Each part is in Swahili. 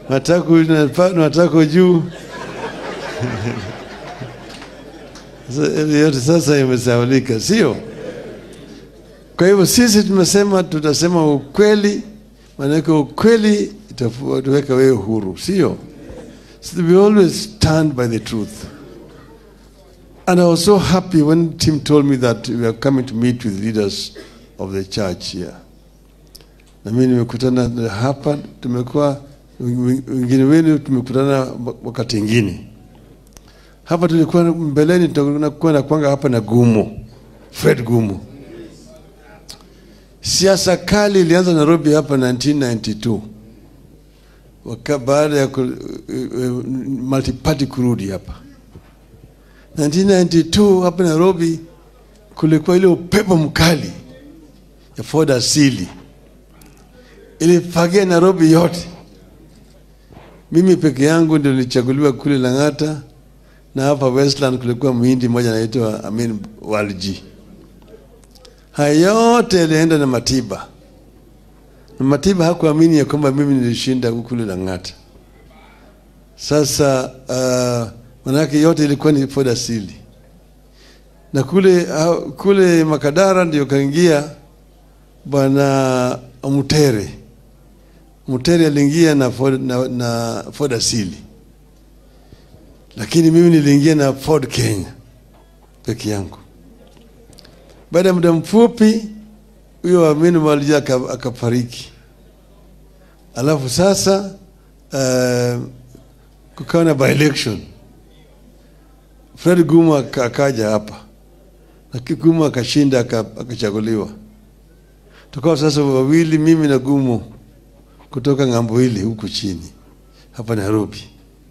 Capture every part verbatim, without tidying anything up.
matako matako juu. Yote sasa imesahaulika, sio? Kwa hivyo sisi tumesema tutasema ukweli, maana ukweli itatuweka wewe huru, sio? So we always stand by the truth. And I was so happy when Tim told me that we are coming to meet with leaders of the church here. Na mimi nimekutana hapa, tumekuwa wengine wenu tumekutana wakati mwingine. Hapa tulikuwa mbeleni tunakuwa na kwanga hapa na Gumo, Fred Gumo. Siasa kali ilianza Nairobi hapa nineteen ninety-two. Waka baada ya multi party kurudi hapa. nineteen ninety-two hapa Nairobi kulikuwa ile upepo mkali ya Ford asili. Ilifagia Nairobi yote. Mimi peke yangu ndio nilichaguliwa kule Lang'ata, na hapa Westland kulikuwa muhindi mmoja anaitwa Amin Walji. Haya yote yalienda na Matiba. Na Matiba hakuamini ya kwamba mimi nilishinda kule Lang'ata. Sasa uh, manake yote ilikuwa ni Ford asili. Na kule uh, kule Makadara ndio kaingia bwana Mutere. Mutere aliingia na Ford na, na Ford asili. Lakini mimi niliingia na Ford Kenya peke yangu. Baada ya muda mfupi huyo Amini Malija akafariki. Alafu sasa uh, kukawa na by election. Fred Gumo akaja hapa. Na Gumo akashinda akachaguliwa. Tukawa sasa wawili, mimi na Gumo, kutoka ngambo hili huku chini hapa Nairobi.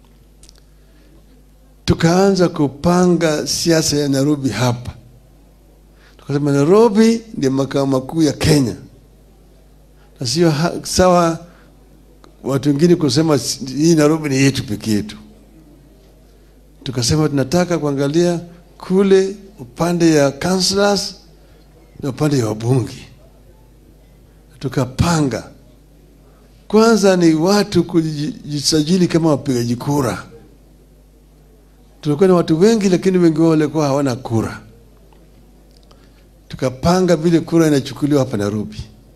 Tukaanza kupanga siasa ya Nairobi hapa. Tukasema Nairobi ndio makao makuu ya Kenya. Na sio sawa watu wengine kusema hii Nairobi ni yetu pekee yetu. Tukasema tunataka kuangalia kule upande ya councillors na upande ya wabunge. Tukapanga kwanza ni watu kujisajili kama wapigaji kura. Tulikuwa na watu wengi lakini wengi wao walikuwa hawana kura. Tukapanga vile kura inachukuliwa hapa Nairobi.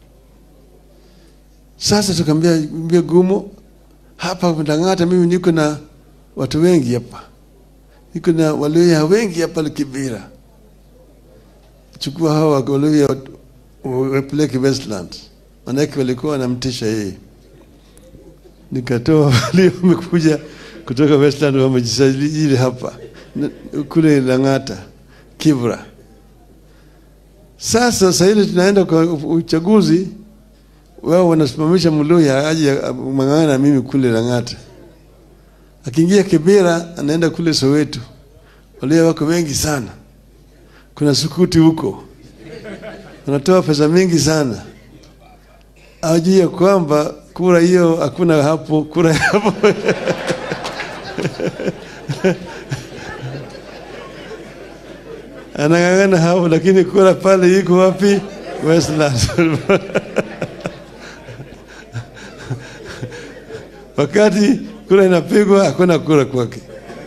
Sasa tukamwambia mbie Gumo, hapa Lang'ata mimi niko na watu wengi hapa. Niko na Waluhya wengi hapa Kibera. Chukua hawa Waluhya wapeleke Westland. Manake walikuwa wanamtisha yeye. Nikatoa wale wamekuja kutoka Westland wamejisajili hapa kule Lang'ata, Kibra. Sasa sasa ile tunaenda kwa uchaguzi, wao wanasimamisha Mluhya aje mang'ana na mimi kule Lang'ata. Akiingia Kibera anaenda kule Soweto. Wale wako wengi sana. Kuna sukuti huko. Wanatoa pesa mingi sana. Ajue kwamba kura hiyo hakuna hapo, kura hapo. Anang'ang'ana hapo lakini kura pale iko wapi? Westland. Wakati kura inapigwa hakuna kura kwake.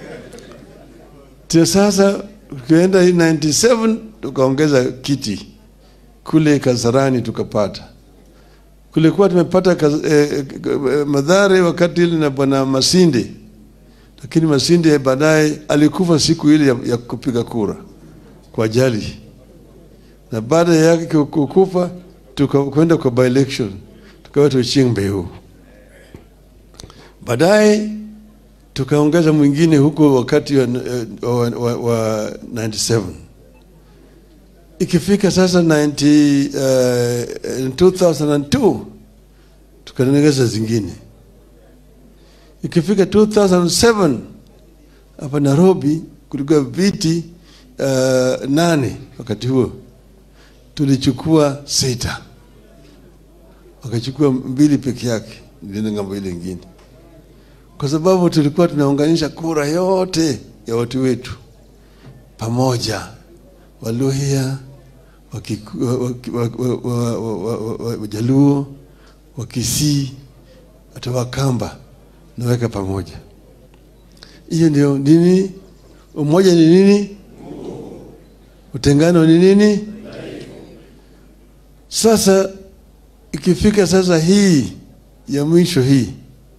Tia sasa tukaenda ninety-seven tukaongeza kiti kule Kasarani tukapata. Kulikuwa tumepata eh, Madhare wakati ile na bwana Masinde. Lakini Masinde baadaye alikufa siku ile ya, ya kupiga kura kwa ajali. Na baada yake kukufa tukakwenda kwa by election. Tukawa tuchingmbeu. Baadaye tukaongeza mwingine huko wakati wa, wa, wa, wa ninety-seven. Ikifika sasa ninety, uh, two thousand two tukaongeza zingine. Ikifika two thousand seven hapa Nairobi kulikuwa viti uh, nane wakati huo. Tulichukua sita. Wakachukua mbili peke yake, ndio ngambo ile nyingine. Kwa sababu tulikuwa tunaunganisha kura yote ya watu wetu pamoja. Waluhya, Wajaluo, Wakisii, hata Wakamba naweka pamoja. Hiyo ndio nini? Umoja ni nini? Utengano ni nini? Sasa ikifika sasa hii ya mwisho hii,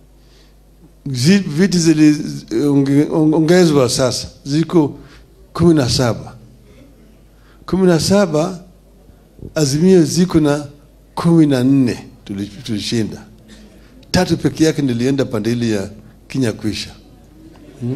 viti ziliongezwa sasa, ziko kumi na saba. Kumi na saba, Azimio ziko na kumi na nne tulishinda. Tatu peke yake nilienda pandili ya Kenya kwisha. Hmm?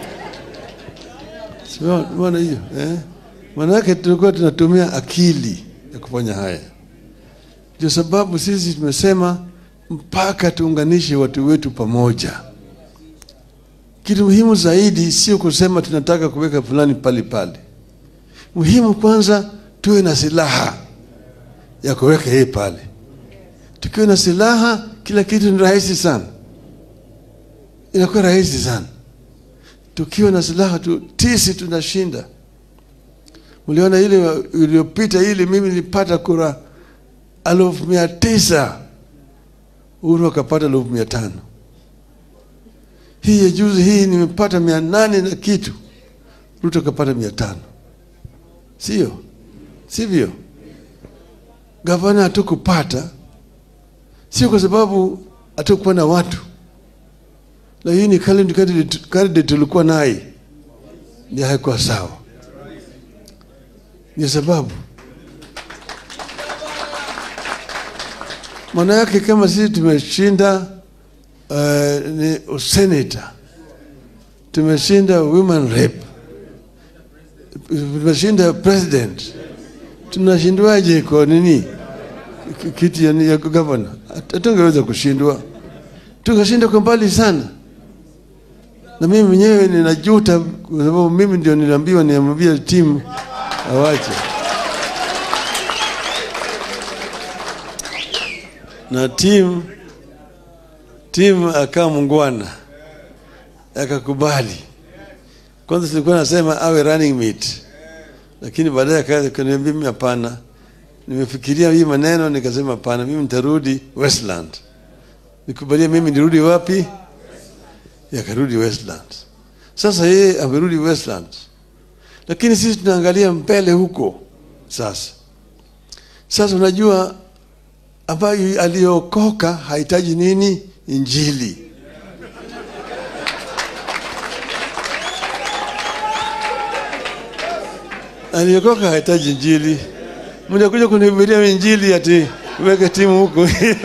Sio maana hiyo, eh? Manake tulikuwa tunatumia akili ya kufanya haya. Ndio sababu sisi tumesema mpaka tuunganishe watu wetu pamoja. Kitu muhimu zaidi sio kusema tunataka kuweka fulani pale pale. Muhimu kwanza tuwe na silaha ya kuweka yeye pale. Tukiwa na silaha kila kitu ni rahisi sana. Inakuwa rahisi sana. Tukiwa na silaha tu tisi tunashinda. Mliona ile iliyopita ile mimi nilipata kura elfu mia tisa. Uhuru akapata elfu mia tano. Hii ya juzi hii nimepata mia nane na kitu. Ruto akapata mia tano. Sio? Sivyo? Gavana hatukupata. Sio kwa sababu hatukuwa na watu. Lakini candidate tulikuwa naye ni haikuwa sawa. Ni sababu maana yake kama sisi tumeshinda uh, ni senator, tumeshinda women rep, tumeshinda president, tunashindwaje kwa nini kiti ya, ya governor? Hatungeweza kushindwa. Tukashinda kwa mbali sana. Na mimi mwenyewe ninajuta kwa sababu mimi ndio niliambiwa niambie timu awache. Na timu timu akawa mungwana, akakubali. Kwanza tulikuwa nasema awe running mate, lakini baadaye akaniambia mimi hapana. Nimefikiria hii maneno nikasema hapana, mimi nitarudi Westland. Nikubalia mimi nirudi wapi? Yakarudi Westland. Sasa yeye amerudi Westland. Lakini sisi tunaangalia mbele huko sasa. Sasa unajua ambaye aliokoka hahitaji nini? Injili. Aliokoka hahitaji injili. Mnakuja kunihubiria injili ati weke timu huko.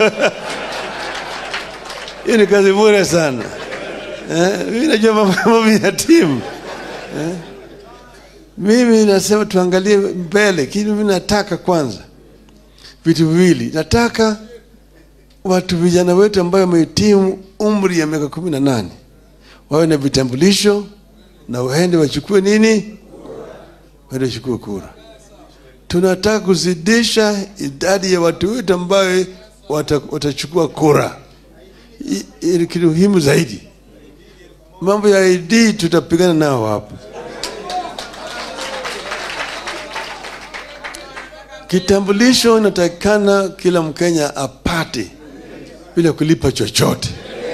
Hiyo ni kazi bure sana. Eh, mimi najua mambo ya timu. Eh? Mimi nasema tuangalie mbele, kile mimi nataka kwanza vitu viwili. Nataka watu vijana wetu ambao wamehitimu umri ya miaka kumi na nane wawe na vitambulisho na waende wachukue nini? Waende wachukue kura. Tunataka kuzidisha idadi ya watu wetu ambao watachukua kura. Ili kitu muhimu zaidi. Mambo ya I D tutapigana nao hapo. Kitambulisho natakana kila Mkenya apate bila kulipa chochote.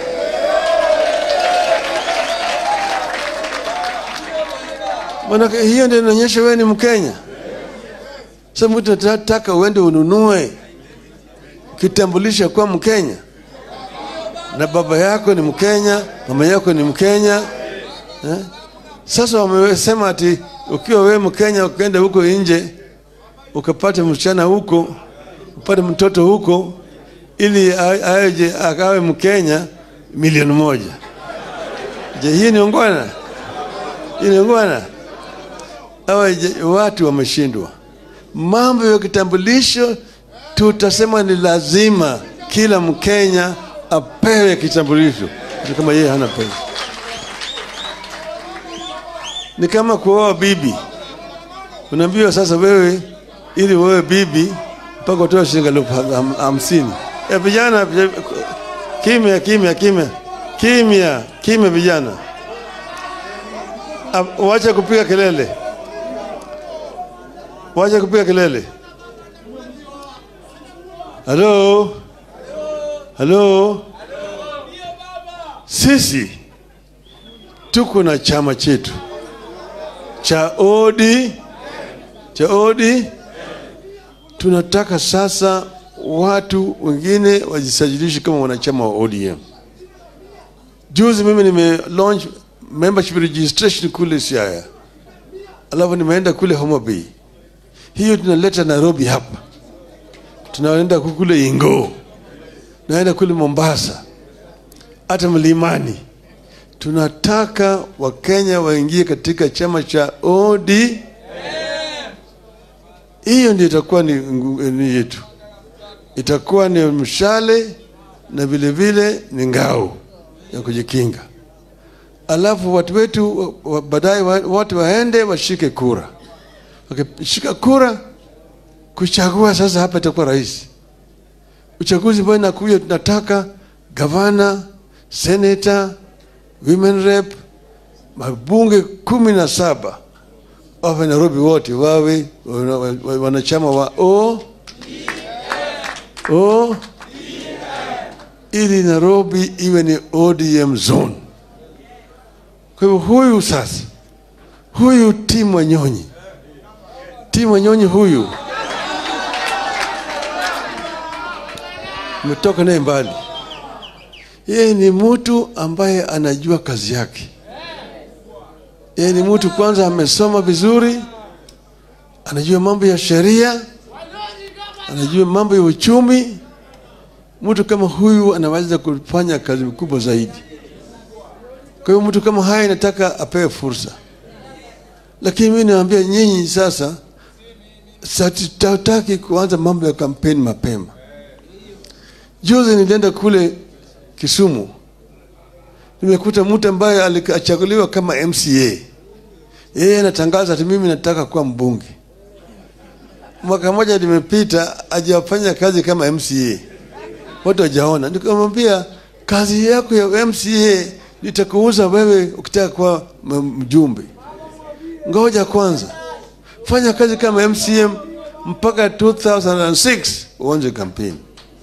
Maana hiyo ndio inaonyesha wewe ni Mkenya. Sasa mtu anataka uende ununue kitambulisho kwa Mkenya. Na baba yako ni Mkenya, mama yako ni Mkenya. Eh? Sasa wamesema ati ukiwa wewe Mkenya ukaenda huko nje ukapata msichana huko, upate mtoto huko ili aje akawe Mkenya milioni moja. Je, hii ni ungwana? Hii ni ungwana? Hawa watu wameshindwa. Mambo ya kitambulisho tutasema ni lazima kila Mkenya apewe kitambulisho kama yeye hana pesa. Ni kama kuoa bibi. Unaambiwa sasa wewe ili wewe bibi mpaka utoe shilingi elfu hamsini. Eh, vijana kimya kimya kimya. Kimya kimya vijana. Waache kupiga kelele. Waache kupiga kelele. Hello? Hello? Sisi tuko na chama chetu cha O D cha O D. Tunataka sasa watu wengine wajisajilishe kama wanachama wa O D M. Juzi mimi nime launch membership registration kule Siaya, alafu nimeenda kule Homa Bay. Hiyo tunaleta Nairobi hapa, tunaenda kule Ingo, naenda kule Mombasa, hata Mlimani. Tunataka Wakenya waingie katika chama cha O D M. Hiyo ndio itakuwa ni, ni yetu, itakuwa ni mshale na vile vile ni ngao ya kujikinga. Alafu watu wetu baadaye watu waende washike kura. Wakishika kura kuchagua sasa, hapa itakuwa rais. Uchaguzi ambao unakuja, tunataka gavana, senator, women rep, mabunge kumi na saba wa Nairobi wote wawe wanachama wa O O ili Nairobi iwe ni O D M zone. Kwa hivyo huyu sasa, huyu Timu Wanyonyi, Timu Wanyonyi huyu umetoka naye mbali. Yeye ni mtu ambaye anajua kazi yake. Yeye ni mtu kwanza amesoma vizuri, anajua mambo ya sheria, anajua mambo ya uchumi. Mtu kama huyu anaweza kufanya kazi kubwa zaidi. Kwa hiyo mtu kama haya nataka apewe fursa. Lakini mimi naambia nyinyi sasa, sitaki kuanza mambo ya kampeni mapema. Juzi nilienda kule Kisumu, nimekuta mtu ambaye alichaguliwa kama M C A. Yeye anatangaza ati mimi nataka kuwa mbunge. Mwaka mmoja limepita, hajafanya kazi kama M C A. Watu hawajaona. Nikamwambia kazi yako ya M C A nitakuuza wewe ukitaka kuwa mjumbe. Ngoja kwanza fanya kazi kama M C M mpaka two thousand six uanze kampeni.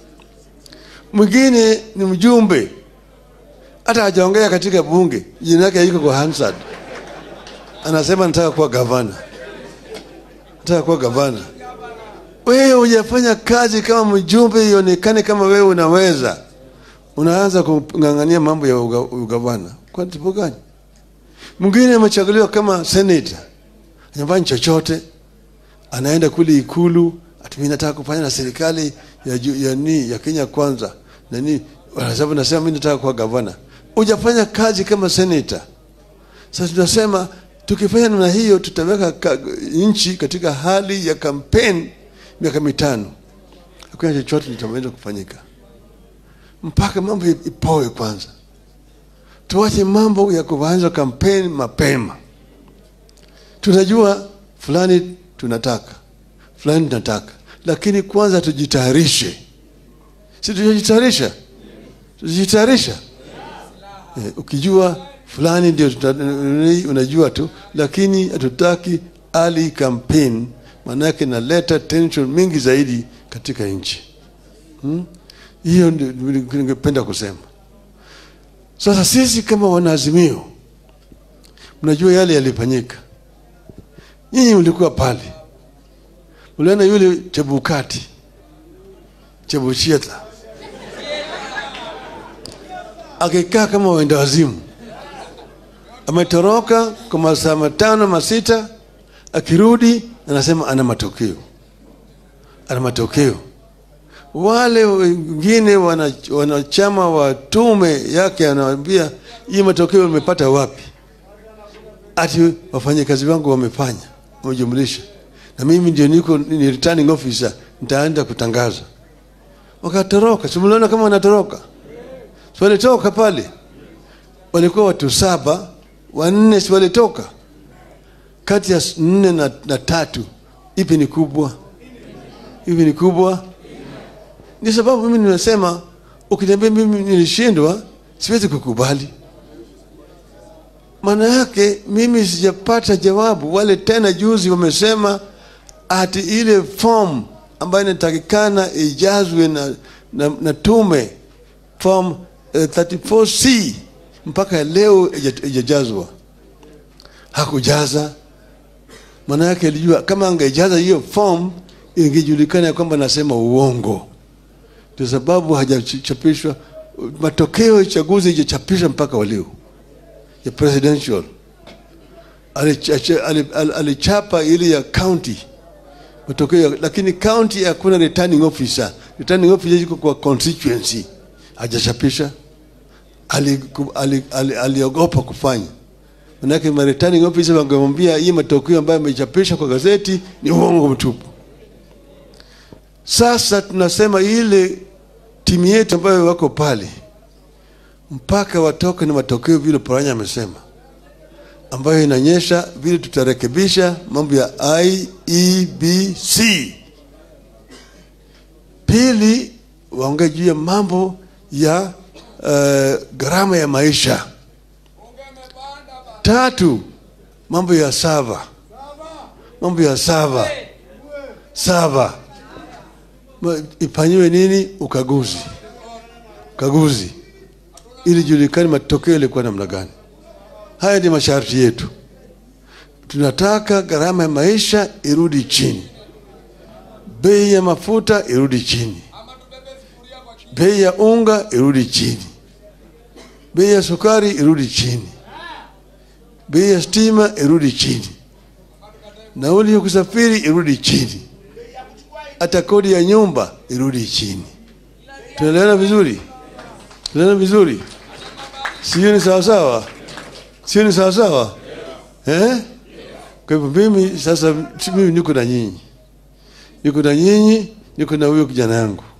Mwingine ni mjumbe, hata hajaongea katika bunge, jina lake liko kwa Hansard, anasema nataka kuwa gavana, nataka kuwa gavana. Wewe hujafanya kazi kama mjumbe ionekane kama wewe unaweza, unaanza kungangania mambo ya ugavana. Kwa sababu gani? Mwingine amechaguliwa kama senator, hajafanya chochote, anaenda kule Ikulu, ati mimi nataka kufanya na serikali ya ya ni ya Kenya kwanza. Nani wanasema nasema mimi nataka kuwa gavana. Hujafanya kazi kama senator. Sasa tunasema tukifanya namna hiyo tutaweka nchi katika hali ya campaign miaka mitano. Hakuna chochote kitaweza kufanyika. Mpaka mambo ipoe kwanza. Tuache mambo ya kuanza campaign mapema. Tunajua fulani tunataka, fulani tunataka, lakini kwanza tujitayarishe. Si tujitayarisha? Tujitayarisha. Eh, ukijua fulani ndio unajua tu, lakini hatutaki early campaign, maana yake inaleta tension mingi zaidi katika nchi. Hmm? Hiyo ndio ningependa kusema. Sasa sisi kama wanaazimio, mnajua yale yalifanyika. Nyinyi mlikuwa pale. Uliona yule Chebukati, Chebuchieta, akikaa kama wenda wazimu. Ametoroka kwa masaa matano masita, akirudi anasema ana matokeo. Ana matokeo. Wale wengine wanachama wa tume yake anawaambia hii matokeo umepata wapi? Ati wafanyakazi wangu wamefanya, wamejumlisha. Na mimi ndio niko ni returning officer, nitaenda kutangaza. Wakatoroka, simuliona kama wanatoroka. Si walitoka pale. Walikuwa watu saba, wanne si walitoka. Kati ya nne na, na tatu, ipi ni kubwa? Ipi ni kubwa? Ni sababu mimi nimesema ukiniambia mimi nilishindwa, siwezi kukubali. Maana yake mimi sijapata jawabu. Wale tena juzi wamesema ati ile form ambayo inatakikana ijazwe na, na, na tume form uh, thirty-four C mpaka leo ijajazwa. Hakujaza. Maana yake alijua kama angejaza hiyo form ingejulikana kwamba nasema uongo. Kwa sababu hajachapishwa matokeo ya uchaguzi hajachapishwa mpaka waleo. Ya presidential. Alichapa ile ya county. Matokeo lakini county hakuna returning officer. Returning officer yuko kwa constituency. Hajachapisha. Aliogopa ali, ali, ali kufanya. Manake ma returning officer wangemwambia hii matokeo ambayo amechapisha kwa gazeti ni uongo mtupu. Sasa tunasema ile timu yetu ambayo wako pale mpaka watoke na matokeo vile Paranya amesema, ambayo inaonyesha vile tutarekebisha mambo ya I E B C. Pili, waongee juu ya mambo ya uh, gharama ya maisha. Tatu, mambo ya sava. Mambo ya sava. Sava. Ifanyiwe nini? Ukaguzi. Ukaguzi. Ili julikane matokeo yalikuwa namna gani. Haya ni masharti yetu. Tunataka gharama ya maisha irudi chini. Bei ya mafuta irudi chini. Bei ya unga irudi chini. Bei ya sukari irudi chini. Bei ya stima irudi chini. Nauli ya kusafiri irudi chini. Hata kodi ya nyumba irudi chini. Tunaelewana vizuri? Tunaelewana vizuri? Sio ni sawa sawa? Sio ni sawa sawa? Eh? Kwa hivyo mimi sasa mimi niko na nyinyi. Niko na nyinyi, niko na huyo kijana yangu.